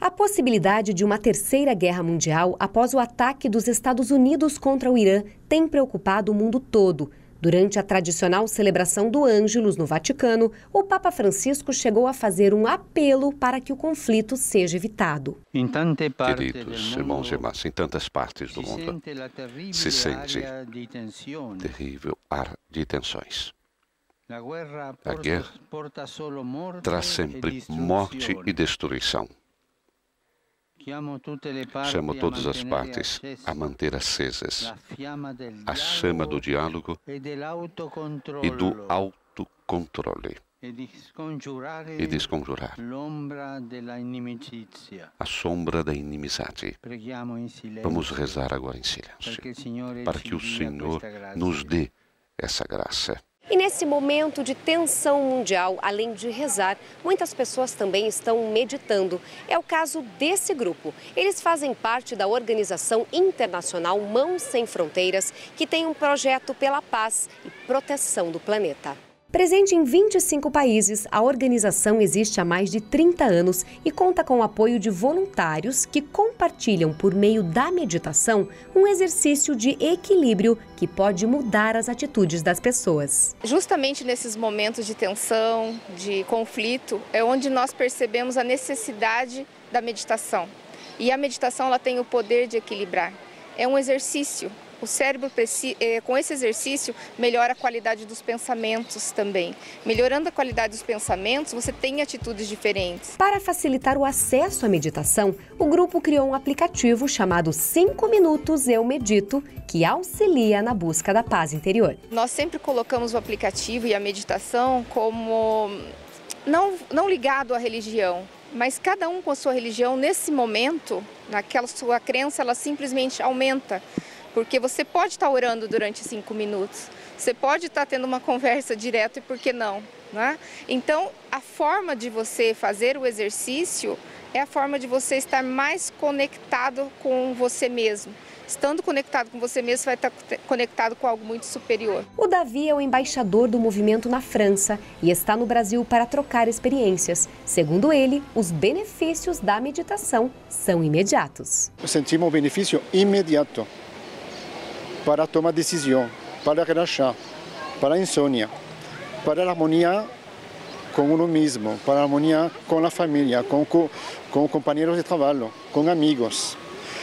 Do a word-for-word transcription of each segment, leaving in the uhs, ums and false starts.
A possibilidade de uma terceira guerra mundial após o ataque dos Estados Unidos contra o Irã tem preocupado o mundo todo. Durante a tradicional celebração do Ângelus no Vaticano, o Papa Francisco chegou a fazer um apelo para que o conflito seja evitado. Queridos irmãos e irmãs, em tantas partes do mundo se sente terrível ar de tensões. A guerra traz sempre morte e destruição. Chamo todas as partes a manter acesas a chama do diálogo e do autocontrole e desconjurar a sombra da inimizade. Vamos rezar agora em silêncio, para que o Senhor nos dê essa graça. E nesse momento de tensão mundial, além de rezar, muitas pessoas também estão meditando. É o caso desse grupo. Eles fazem parte da organização internacional Mãos Sem Fronteiras, que tem um projeto pela paz e proteção do planeta. Presente em vinte e cinco países, a organização existe há mais de trinta anos e conta com o apoio de voluntários que compartilham, por meio da meditação, um exercício de equilíbrio que pode mudar as atitudes das pessoas. Justamente nesses momentos de tensão, de conflito, é onde nós percebemos a necessidade da meditação. E a meditação ela tem o poder de equilibrar. É um exercício. O cérebro, com esse exercício, melhora a qualidade dos pensamentos também. Melhorando a qualidade dos pensamentos, você tem atitudes diferentes. Para facilitar o acesso à meditação, o grupo criou um aplicativo chamado cinco minutos Eu Medito, que auxilia na busca da paz interior. Nós sempre colocamos o aplicativo e a meditação como não, não ligado à religião, mas cada um com a sua religião, nesse momento, naquela sua crença, ela simplesmente aumenta. Porque você pode estar orando durante cinco minutos, você pode estar tendo uma conversa direta e por que não, né? Então, a forma de você fazer o exercício é a forma de você estar mais conectado com você mesmo. Estando conectado com você mesmo, você vai estar conectado com algo muito superior. O Davi é o embaixador do movimento na França e está no Brasil para trocar experiências. Segundo ele, os benefícios da meditação são imediatos. Sentimos um benefício imediato para tomar decisão, para relaxar, para a insônia, para a harmonia com uno mesmo, para a harmonia com a família, com, com, com companheiros de trabalho, com amigos.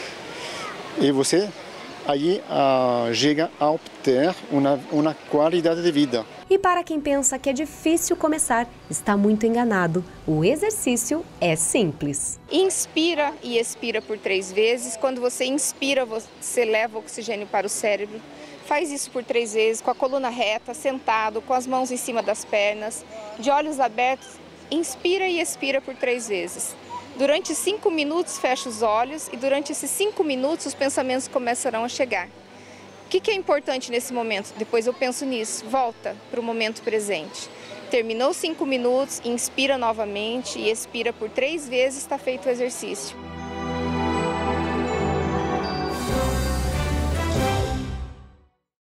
E você aí uh, chega a obter uma, uma qualidade de vida. E para quem pensa que é difícil começar, está muito enganado. O exercício é simples. Inspira e expira por três vezes. Quando você inspira, você leva oxigênio para o cérebro. Faz isso por três vezes, com a coluna reta, sentado, com as mãos em cima das pernas, de olhos abertos. Inspira e expira por três vezes. Durante cinco minutos, fecha os olhos e durante esses cinco minutos os pensamentos começarão a chegar. O que, que é importante nesse momento? Depois eu penso nisso. Volta para o momento presente. Terminou cinco minutos, inspira novamente e expira por três vezes, está feito o exercício.